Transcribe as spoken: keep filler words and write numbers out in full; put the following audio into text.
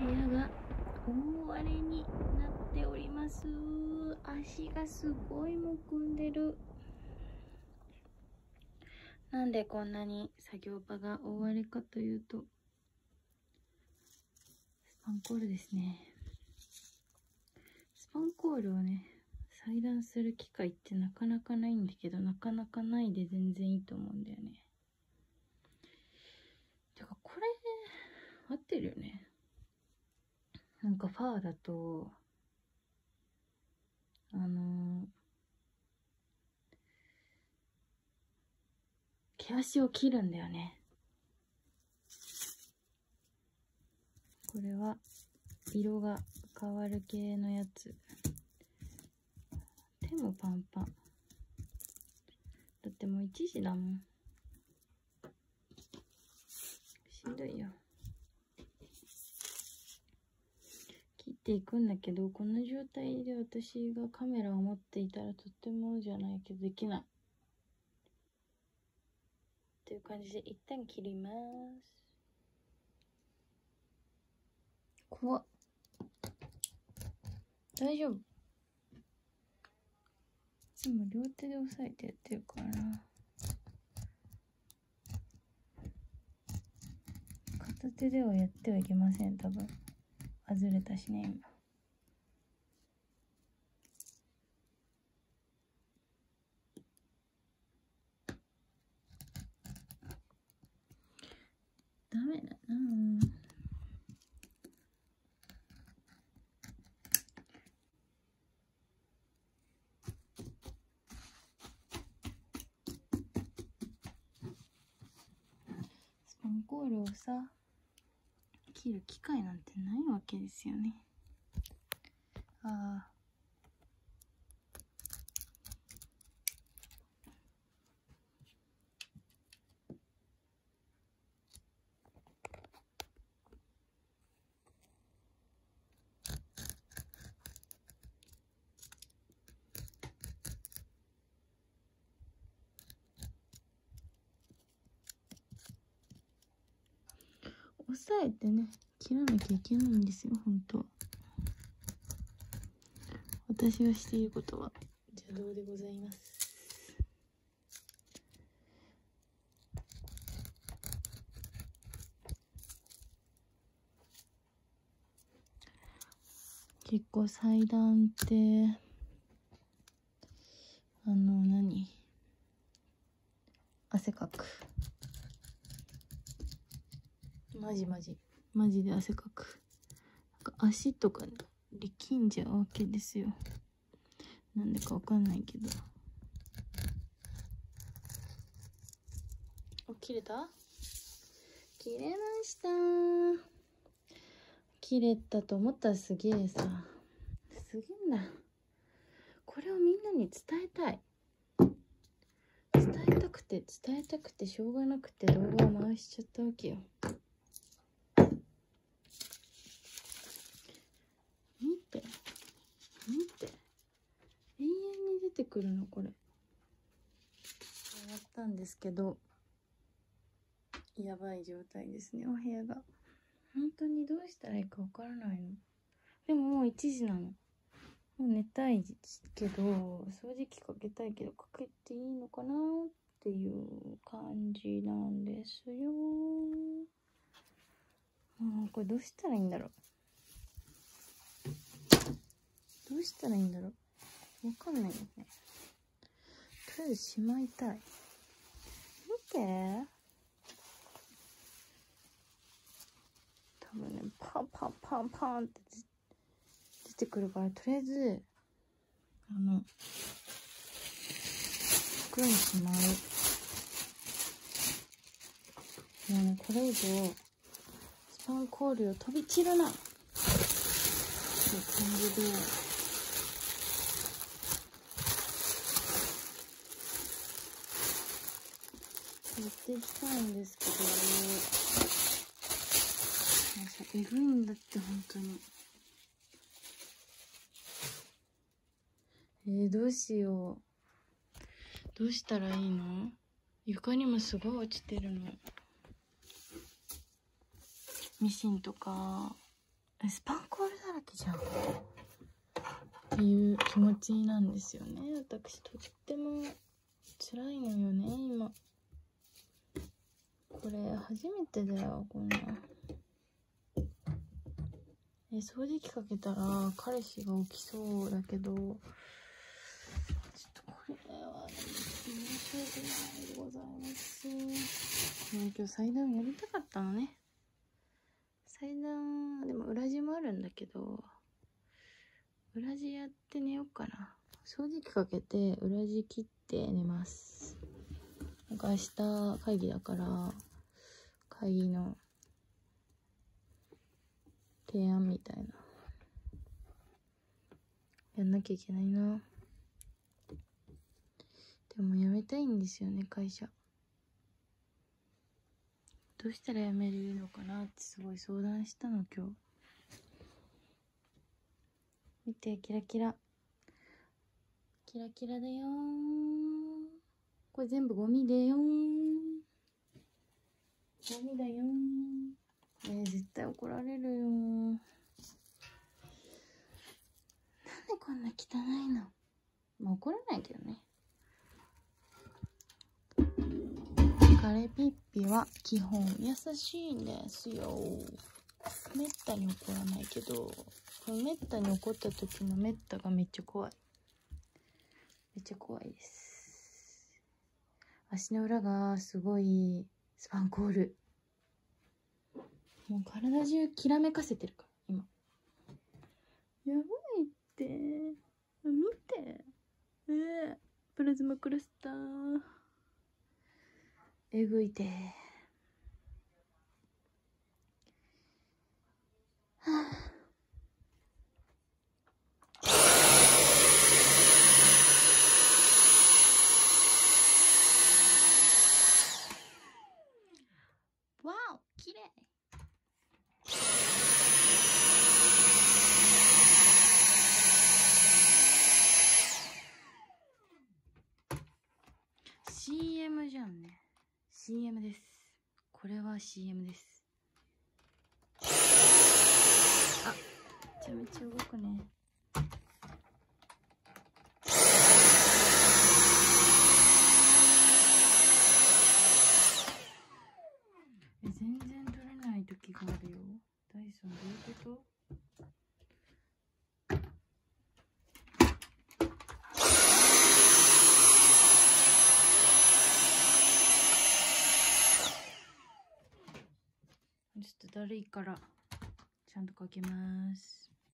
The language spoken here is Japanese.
部屋が大荒れになっております。足がすごいむくんでる。なんでこんなに作業場が大荒れかというと、スパンコールですね。スパンコールをね、裁断する機会ってなかなかないんだけど、なかなかないで全然いいと思うんだよね。てかこれ合ってるよね。なんかファーだとあのー、毛足を切るんだよね。これは色が変わる系のやつ。手もパンパンだってもういちじだもん。しんどいよ。切っていくんだけど、この状態で私がカメラを持っていたらとってもじゃないけどできないっていう感じで一旦切ります。怖っ。大丈夫。今両手で押さえてやってるからな。片手ではやってはいけません。多分外れたしね今。ダメだなぁ。スパンコールをさ、切る機会なんてないわけですよね。ああ。押さえてね、切らなきゃいけないんですよ、本当は。私がしていることは邪道でございます。結構裁断ってあの何汗かく。マジマジマジで汗かく。なんか足とか力んじゃうわけですよ。なんでかわかんないけど。お、切れた？切れました。切れたと思ったらすげえさ、すげえんだ。これをみんなに伝えたい。伝えたくて伝えたくてしょうがなくて動画を回しちゃったわけよ。見て見て、永遠に出てくるのこれ。やったんですけど、やばい状態ですね、お部屋が。本当にどうしたらいいかわからないの。でももういちじなの。もう寝たいけど、掃除機かけたいけどかけていいのかなっていう感じなんですよ。もうこれどうしたらいいんだろう。どうしたらいいんだろう。わかんないよね。とりあえずしまいたい。見て。多分ね、パンパンパンパンって出てくるから、とりあえずあの袋にしまう。もうね、これ以上スパンコールを飛び散るなっていう感じで、やっていきたいんですけど、えぐいんだって本当に。えー、どうしよう。どうしたらいいの？床にもすごい落ちてるの。ミシンとかスパンコールだらけじゃんっていう気持ちなんですよね。私とっても辛いのよね今。これ初めてだよこんな。え掃除機かけたら彼氏が起きそうだけど、ちょっとこれは申し訳ないでございます。今日祭壇やりたかったのね。祭壇でも裏地もあるんだけど、裏地やって寝ようかな。掃除機かけて裏地切って寝ます。なんか明日会議だから会議の提案みたいなやんなきゃいけないな。でも辞めたいんですよね会社。どうしたら辞めれるのかなってすごい相談したの今日。見てキラキラキラキラだよー。これ全部ゴミだよー。ゴミだよー。えー、絶対怒られるよー。なんでこんな汚いの。まあ怒らないけどね。カレピッピは基本優しいんですよ。めったに怒らないけど、このめったに怒った時のめったがめっちゃ怖い。めっちゃ怖いです。足の裏がすごいスパンコール。もう体中きらめかせてるから今。やばいって。見て。えー、プラズマクラスター。えぐいて。はぁ。わお、きれい。シーエム じゃんね。シーエム です。これは シーエム です。あ、めちゃめちゃ動くね。え、全然取れない時があるよ。ダイソンどういうこと？ちょっとだるいからちゃんとかけます。